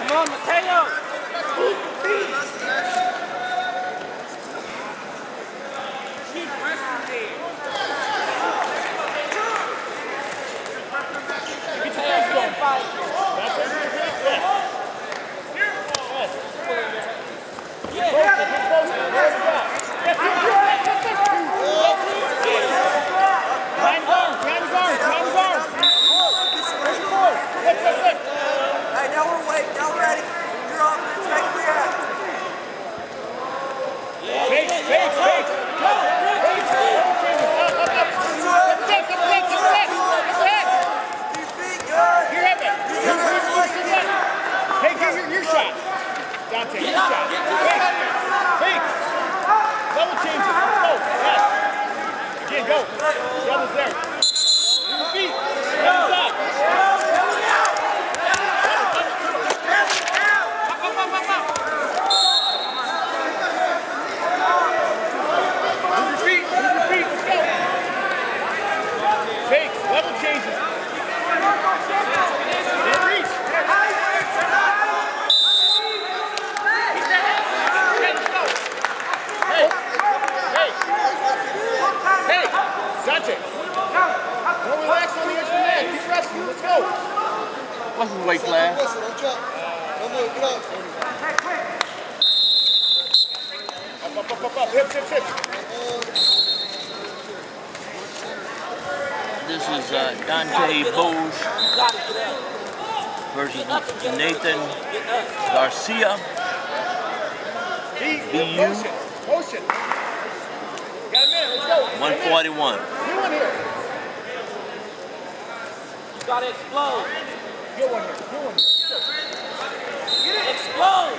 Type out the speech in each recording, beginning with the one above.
Come on, Mateo. Keep pressing there. Get your hands going. That's it. Yeah. Hey, now we're waiting. Now we're ready. You're up. Let's make it react. Fake. Go. Hey, get your shot. Donte, your shot. Fake. Double changes. Go. Yes. Again, go. Double's there. Your feet. Double's up. Move your feet. Let's go. Fakes. Level changes. Can't reach. Hey, Donte. Don't relax on the extra man. Keep wrestling. Let's go. What's his weight class? Don't jump. Don't move. Get up. Up. Hips. This is Donte Boose versus Nathan Garcia. BU. Motion. Got a minute. Let's go. 141. New one here. You gotta explode. Good one here. Explode.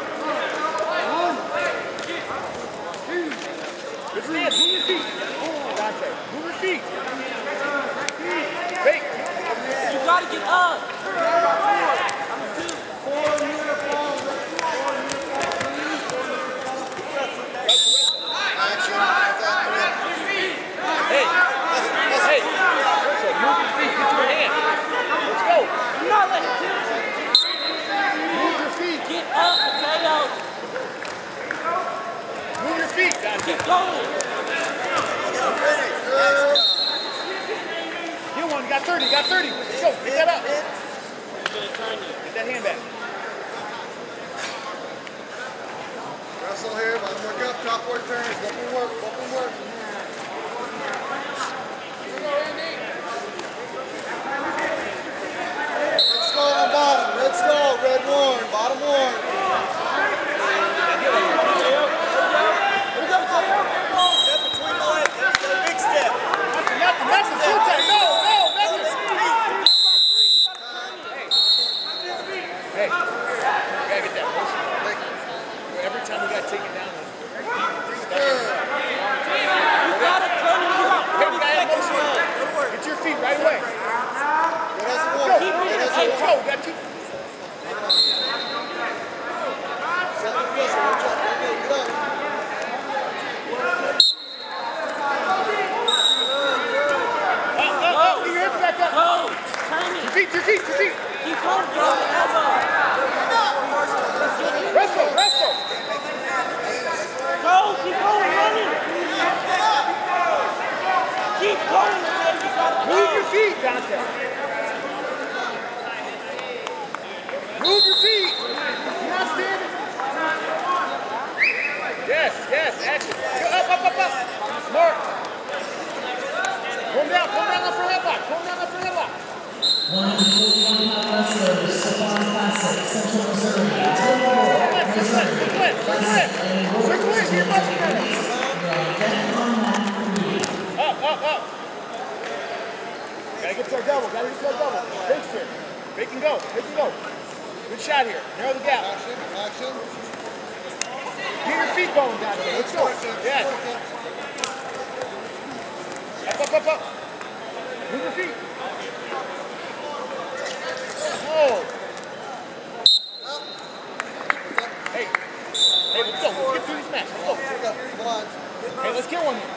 Good stance. Move your feet. Donte. Move your feet. Fake. You gotta get up. Hey. Move your feet. Get to your hand. Let's go. Do not let it do. Move your feet. Get up, Mateo. Move your feet, Donte. Keep going. Get one. Got 30. Let's go. Get that up. Get that hand back. Wrestle here. Let him work up. Top work turns. Let him work. Let's go on bottom. Let's go. Red one. Bottom one. Step between the legs. That's a big step. Nothing. Two time. No. Hey. You gotta get that motion. Every time we gotta take it down. You gotta turn it around. Get your feet right away. Hey, Joe, got two. Your hips back up. Your feet. Keep going. Get on the elbow. Wrestle. Go. Keep going. Running. Keep going. Move your feet, Donte. Move your feet. You're not standing. Yes. Action. Go up. Smart. Pull down the front headlock. 141-pound wrestler, Stefan Classic, Central Missouri. Circle in. Here, Up. Gotta get to our double. Fakes here. Fake and go. Good shot here. Narrow the gap. Action. Get your feet going, Donte. Let's go. Yes. Up. Move your feet. Oh. Hey, let's go. Let's get through this match. Let's go. Hey, let's get one here.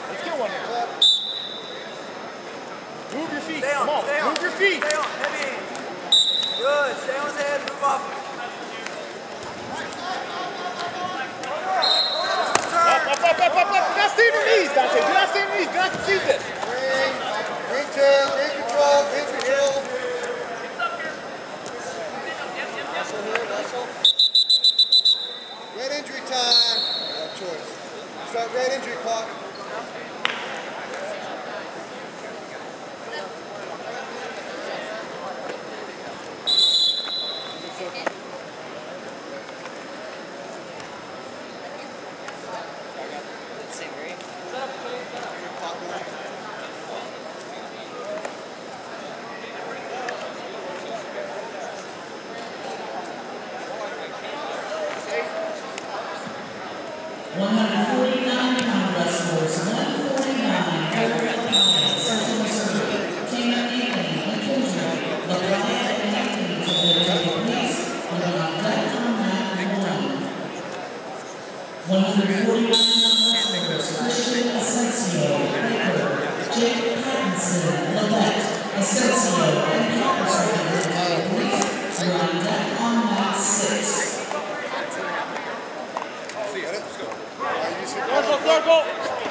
Move your feet. Come on. Move your feet. Stay on. Heavy hands. Good. Stay on his head. Move off. Wrestle here, wrestle. Red injury time. No choice. Start red injury clock. Circle.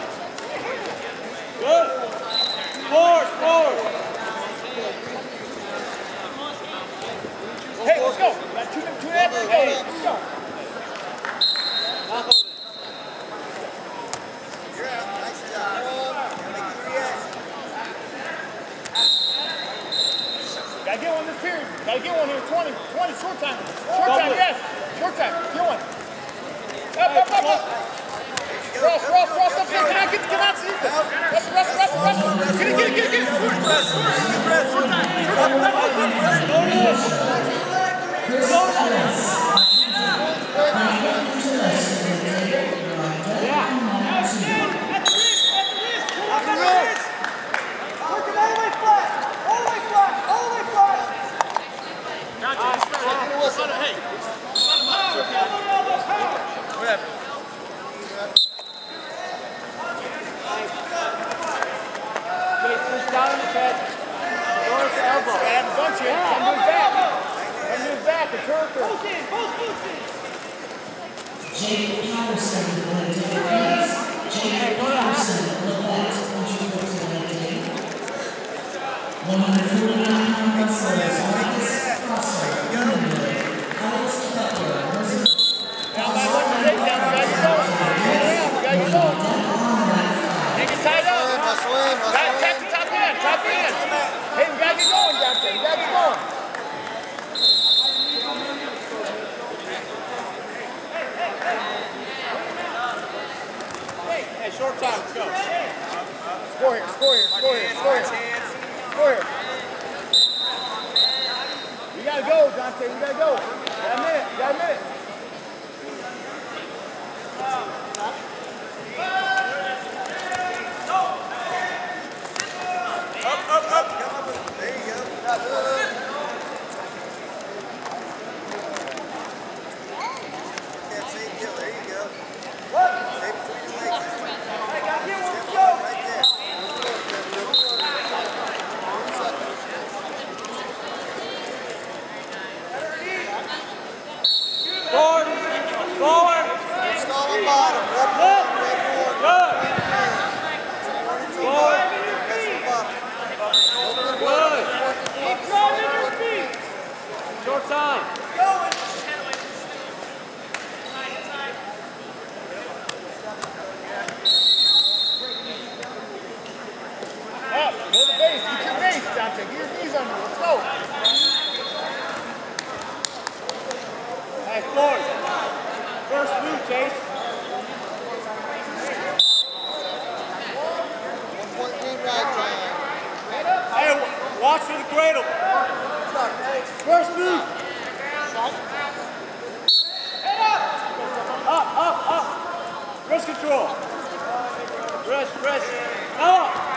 Good. Forward. Hey, let's go. Got two and a half to go. Let's go. You're out. Nice job. Gotta get one this period. Gotta get one here. 20, short time. Short time, yes. Short time. Get one. Up. Cross, up there. Get out, see this. Rest. Get it. Short time. Down in the head. Lower the elbow. I have a bunch here. I'm moving back. It's her. Both in. Jake Patterson, please. Jake Patterson, Levette, contribute to the team. 149-pound wrestlers, Marcus Crosser, Univ, Alex Cutler, Down by one mistake. Down. Got you going. Make it tied up. Attack the top end. Hey, we gotta get going, Donte. We gotta get going. Hey, short time. Let's go. Score here. We gotta go, Donte. We gotta go. Got a minute. Up. There you go. Same deal. There you go. Stay between your legs. Hey, gotta get one. Let's go. Right there. Forward. Stall on bottom. Red board. Good. Keep driving your feet. Short time. Up. Go to the base. Get your base, Donte. Get your knees under. Let's go. Hey, forward. First move, Chase. 1 point lead right time. Hey, watch for the cradle. First move. Head up. Up. Wrist control. Wrist. Up.